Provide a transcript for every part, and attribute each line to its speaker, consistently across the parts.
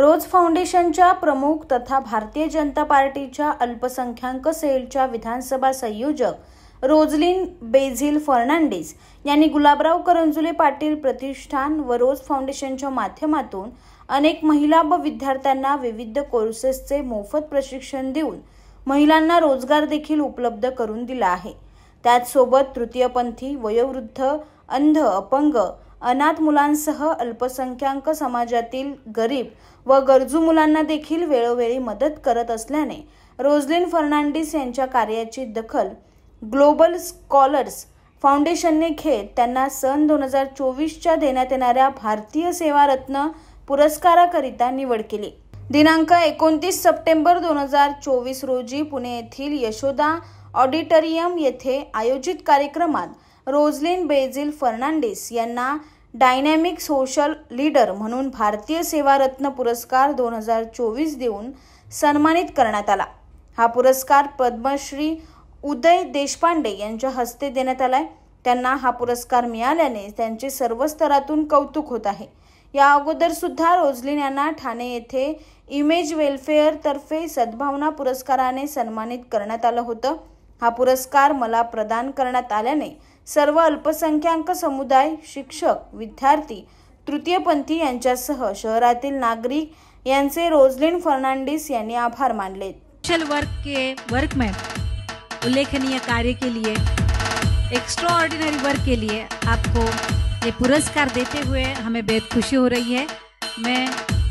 Speaker 1: रोज फाउंडेशनच्या प्रमुख तथा भारतीय जनता पार्टीच्या अल्पसंख्याक सेलच्या विधानसभा संयोजक रोजलिन बेझिल फर्नांडिस यांनी गुलाबराव करंजुले पाटील प्रतिष्ठान व रोज फाउंडेशनच्या माध्यमातून अनेक महिला व विद्यार्थ्यांना विविध कोर्सेसचे मोफत प्रशिक्षण देऊन महिलांना रोजगार देखील उपलब्ध करून दिला आहे। त्याचसोबत तृतीयपंथी, वयोवृद्ध, अंध, अपंग, अनाथ मुलांसह अल्पसंख्याक समाजातील गरीब व गरजू मुलांना देखील वेळोवेळी मदत करत असल्याने रोजलिन फर्नांडिस यांच्या कार्याची दखल ग्लोबल स्कॉलर्स फाउंडेशनने घेत त्यांना सन 2024च्या देण्यात येणाऱ्या भारतीय सेवा रत्न पुरस्काराकरिता निवड केली। दिनांक 29 सप्टेंबर 2024 रोजी पुणे येथील यशोदा ऑडिटोरियम येथे आयोजित कार्यक्रमात रोजलिन बेझिल फर्नांडिस यांना डायनॅमिक सोशल लीडर म्हणून भारतीय सेवा रत्न पुरस्कार 2024 देऊन सन्मानित करण्यात आला। हा पुरस्कार पद्मश्री उदय देशपांडे यांच्या हस्ते देण्यात आलाय। त्यांना हा पुरस्कार मिळाल्याने त्यांचे सर्व स्तरातून कौतुक होत आहे। या अगोदर सुद्धा रोजलिन यांना ठाणे येथे इमेज वेलफेअर तर्फे सद्भावना पुरस्काराने सन्मानित करण्यात आलं होतं। हा पुरस्कार मला प्रदान करण्यात आल्याने सर्व अल्पसंख्याक समुदाय, शिक्षक, विद्यार्थी, तृतीयपंथी यांच्यासह शहरातील नागरिक यांचे रोजलिन फर्नांडिस यांनी आभार मानले।
Speaker 2: सोशल वर्क में उल्लेखनीय कार्य के लिए, एक्स्ट्राऑर्डिनरी वर्क के लिए आपको ये पुरस्कार देते हुए हमें बेहद खुशी हो रही है। मैं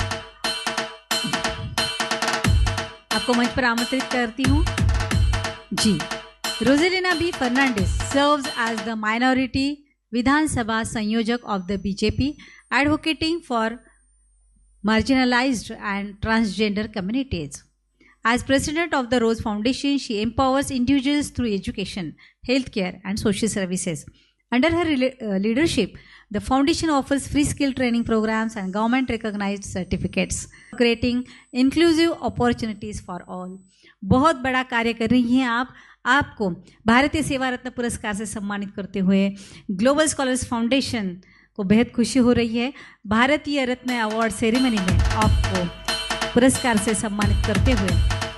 Speaker 2: आपको मंच पर आमंत्रित करती हूँ। जी, रोजेलिना बी Fernandes serves as the minority Vidhan Sabha Sanyojak of the BJP, advocating for marginalized and transgender communities. As president of the Rose Foundation, she empowers individuals through education, healthcare, and social services. Under her leadership, the foundation offers free skill training programs and government-recognized certificates, creating inclusive opportunities for all. बहुत बड़ा कार्य कर रही हैं आप। आपको भारतीय सेवा रत्न पुरस्कार से सम्मानित करते हुए ग्लोबल स्कॉलर्स फाउंडेशन को बेहद खुशी हो रही है। भारतीय रत्न अवार्ड सेरेमनी में आपको पुरस्कार से सम्मानित करते हुए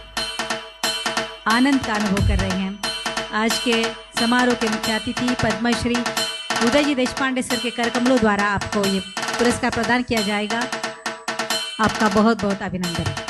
Speaker 2: आनंद का अनुभव कर रहे हैं। आज के समारोह के मुख्य अतिथि पद्मश्री उदय देशपांडे सर के करकमलों द्वारा आपको ये पुरस्कार प्रदान किया जाएगा। आपका बहुत बहुत अभिनंदन।